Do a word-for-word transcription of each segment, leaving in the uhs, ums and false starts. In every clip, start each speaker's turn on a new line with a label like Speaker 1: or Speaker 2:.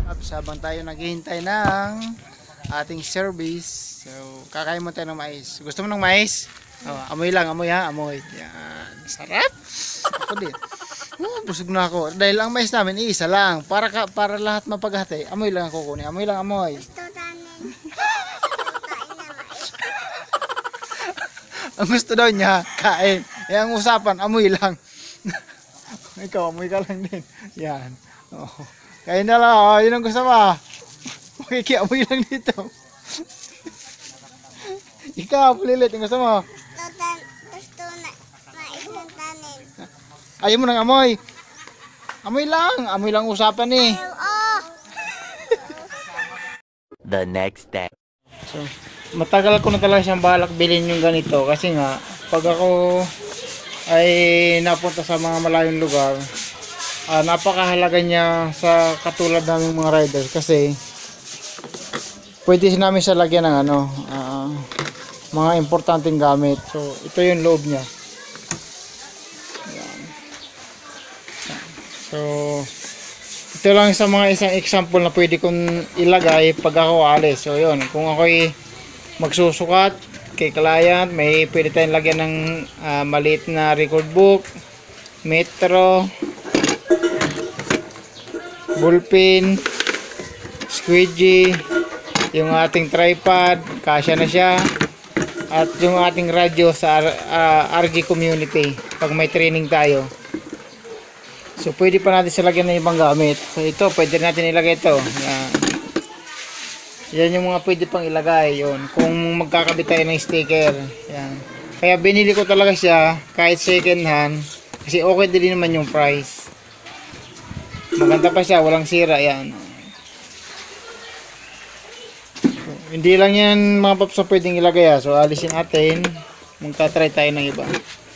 Speaker 1: Paps, habang tayo naghihintay ng ating service, so kakain mo tayo ng mais. Gusto mo ng mais? Oh, amoy lang, amoy ha, amoy. Yan, sarap. Ako din. Oh, busog na ako. Dahil ang mais namin iisa lang. Para ka, para lahat mapaghati, amoy lang ako kunin. Amoy lang, amoy. Ang gusto daw niya, kain. Eh, ang usapan, amoy lang. Ikaw, amoy ka lang din. Yan. Oh. Kain na lang. Oh, yun ang gusto mo. Makikiamoy lang dito. Ikaw, pulilit. Yung gusto mo.
Speaker 2: Gusto na mais ng tanin.
Speaker 1: Ayaw mo ng amoy. Amoy lang. Amoy lang usapan eh.
Speaker 2: Oh.
Speaker 3: The next day.
Speaker 1: So, matagal ko na talaga siyang balak bilhin yung ganito. Kasi nga, pag ako ay napunta sa mga malayong lugar, uh, napakahalaga niya sa katulad ng mga riders. Kasi, pwede namin siya lagyan ng ano, uh, mga importanteng gamit. So, ito yung loob niya. Ayan. So, ito lang sa mga isang example na pwede kong ilagay pag ako alis. So, yun. Kung ako'y magsusukat kay client, may pwede tayong lagyan ng uh, maliit na record book, metro, ballpen, squeegee, yung ating tripod, kasya na siya, at yung ating radyo sa uh, R G community pag may training tayo. So pwede pa natin silagyan ng ibang gamit. So ito, pwede natin ilagay ito. Yan. Yan yung mga pwede pang ilagay. Yun. Kung magkakabit tayo ng sticker. Yan. Kaya binili ko talaga siya kahit second hand. Kasi okay din naman yung price. Maganda pa siya, walang sira. Yan. So, hindi lang yan mga paps na pwedeng ilagay. Ha. So alisin natin. Magta-try tayo ng iba.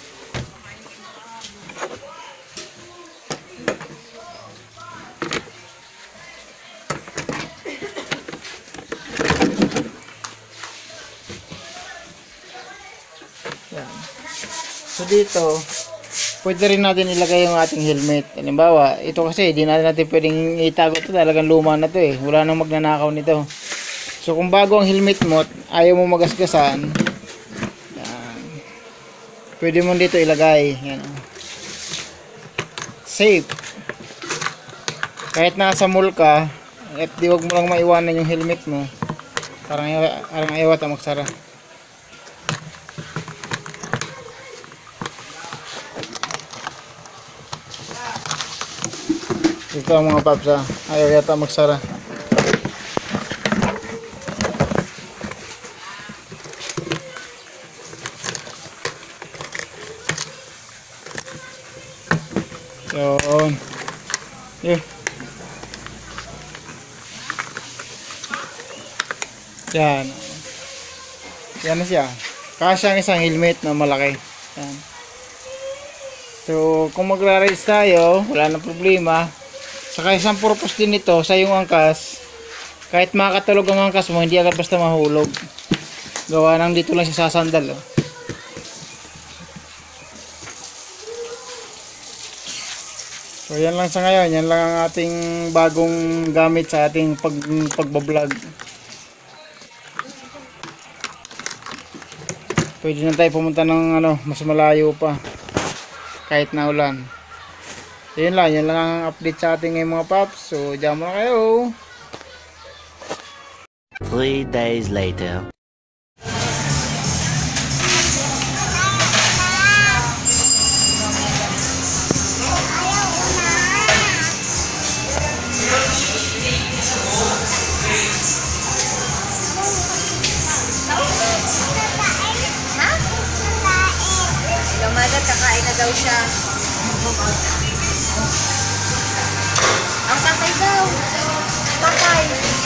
Speaker 1: Yan. So dito, pwede rin natin ilagay yung ating helmet. Halimbawa, ito kasi, di natin natin pwedeng itago ito. Talagang luma na to eh. Wala nang magnanakaw nito. So kung bago ang helmet mo, ayaw mo magasgasan, yan, pwede mo dito ilagay. Yan. Safe. Kahit nasa mall ka, at di wag mo lang maiwanan yung helmet mo. Parang, parang ayaw ata magsara. Ito ang mga paps ha. Ayaw yata magsara. Yun. Yun. Yan. Yan na siya. Kasya ang isang helmet na malaki. Yan. So, kung magra-rides tayo, wala na problema. Saka isang purpose din ito sa yung angkas, kahit makakatulog ang angkas mo, hindi agad basta mahulog. Gawa nang dito lang siya sasandal. Oh. So yan lang sa ngayon, yan lang ang ating bagong gamit sa ating pag, pagbablog. Pwede na tayo pumunta ng ano, mas malayo pa, kahit na ulan. So yun lang, yun lang ang update sa ating ngayon mga paps. So diyan muna kayo.
Speaker 3: Three days later.
Speaker 2: Lumagat, kakain na daw siya. Ang tatay daw. Tatay.